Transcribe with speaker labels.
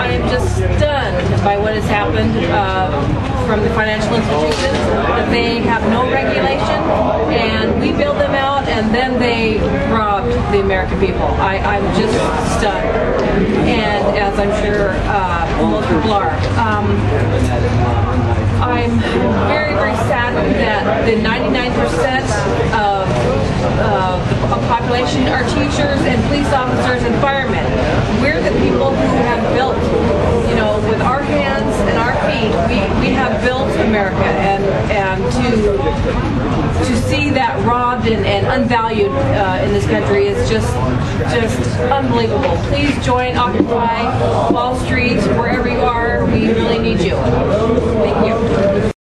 Speaker 1: I am just stunned by what has happened from the financial institutions, that they have no regulation, and we bailed them out, and then they robbed the American people. I'm just stunned, and as I'm sure most people are. I'm very, very saddened that the 99% of the population are teachers and police officers and firemen. We're the people who have built, you know, with our hands and our feet, we have built America, and to see that robbed and unvalued in this country is just unbelievable. Please join Occupy Wall Street wherever you are. We really need you. Thank you.